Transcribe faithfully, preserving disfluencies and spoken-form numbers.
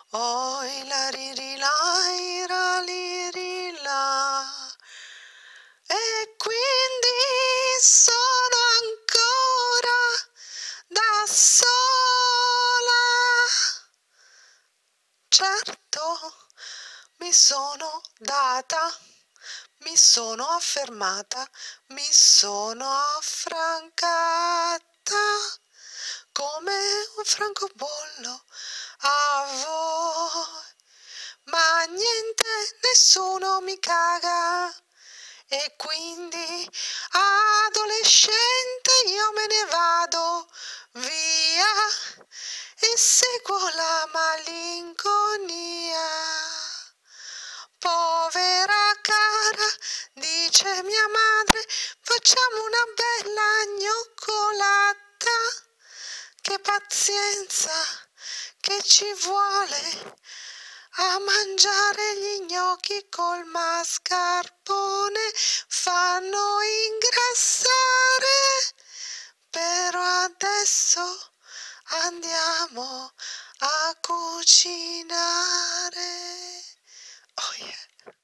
Oi la ri ri la, ira li ri la. E quindi sono ancora da sola. Certo, mi sono data, mi sono affermata, mi sono affrancata come un francobollo a voi. Ma niente, nessuno mi caga. E quindi, adolescente, io me ne vado via e seguo la malinconia. Povera cara, dice mia madre, facciamo una bella gnoccolata. Che pazienza che ci vuole a mangiare gli gnocchi col mascarpone, fanno ingrassare, però adesso andiamo a cucinare. Oh yeah.